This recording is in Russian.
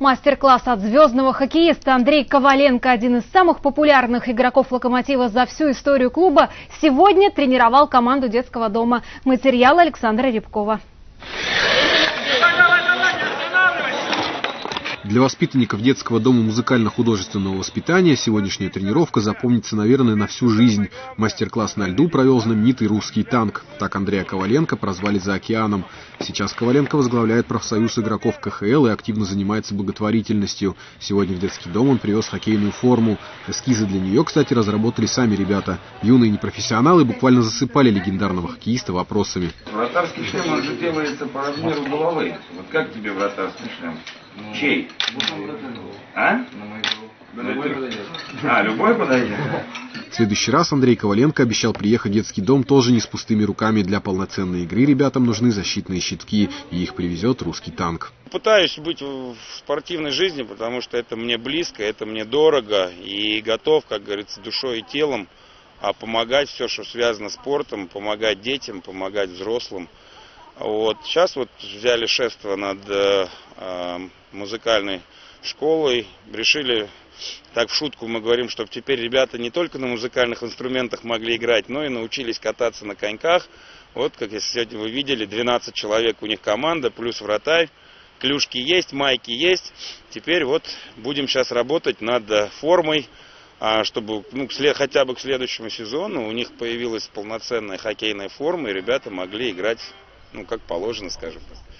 Мастер-класс от звездного хоккеиста Андрей Коваленко, один из самых популярных игроков «Локомотива» за всю историю клуба, сегодня тренировал команду детского дома. Материал Александра Рябкова. Для воспитанников детского дома музыкально-художественного воспитания сегодняшняя тренировка запомнится, наверное, на всю жизнь. Мастер-класс на льду провел знаменитый русский танк. Так Андрея Коваленко прозвали «За океаном». Сейчас Коваленко возглавляет профсоюз игроков КХЛ и активно занимается благотворительностью. Сегодня в детский дом он привез хоккейную форму. Эскизы для нее, кстати, разработали сами ребята. Юные непрофессионалы буквально засыпали легендарного хоккеиста вопросами. Вратарский шлем, он же делается по размеру головы. Вот как тебе вратарский шлем? Чей? А? Любой подойдет. В следующий раз Андрей Коваленко обещал приехать в детский дом тоже не с пустыми руками. Для полноценной игры ребятам нужны защитные щитки, и их привезет русский танк. Пытаюсь быть в спортивной жизни, потому что это мне близко, это мне дорого, и готов, как говорится, душой и телом помогать все, что связано с спортом, помогать детям, помогать взрослым. Вот. Сейчас вот взяли шефство над музыкальной школой, решили, так в шутку мы говорим, чтобы теперь ребята не только на музыкальных инструментах могли играть, но и научились кататься на коньках. Вот, как если сегодня вы видели, 12 человек у них команда, плюс вратарь, клюшки есть, майки есть. Теперь вот будем сейчас работать над формой, чтобы хотя бы к следующему сезону у них появилась полноценная хоккейная форма, и ребята могли играть, как положено, скажем так.